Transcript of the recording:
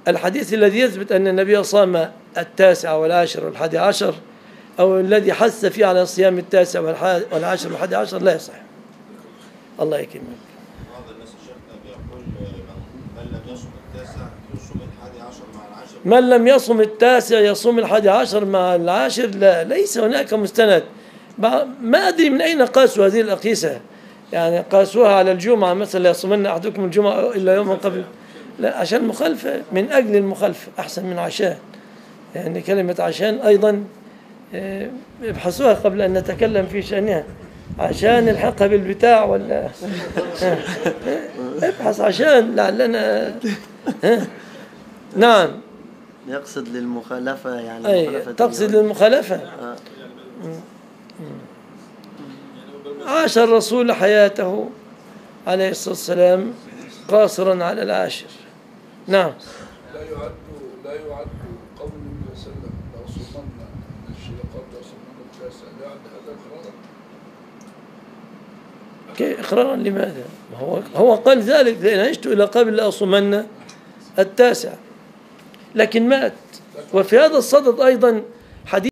الحديث الذي يثبت أن النبي صام التاسع والعاشر والحادي عشر، أو الذي حث فيه على صيام التاسع والعاشر والحادي عشر، لا يصح. الله يكرمك. بعض الناس الشيخنا بيقول من لم يصم التاسع يصوم الحادي عشر مع العاشر. من لم يصم التاسع يصوم الحادي عشر مع العاشر، لا، ليس هناك مستند. ما أدري من أين قاسوا هذه الأقيسة، يعني قاسوها على الجمعة مثلا، لا يصومن أحدكم الجمعة إلا يوما قبل، لا، عشان مخالفة، من أجل المخالفة أحسن من عشان. يعني كلمة عشان أيضا ابحثوها قبل أن نتكلم في شأنها، عشان نلحقها بالبتاع ولا ابحث عشان لعلنا نعم. يقصد للمخالفة، يعني أي تقصد للمخالفة. عاش الرسول حياته عليه الصلاة والسلام قاصرا على العاشر. نعم. لا يعد قول النبي صلى الله عليه وسلم لأصومن الشيخات لأصومن التاسع، لا يعد هذا إقرارا؟ إقرارا لماذا؟ هو قال ذلك لأن عشت إلى قبل لأصومن التاسع، لكن مات. وفي هذا الصدد أيضا حديث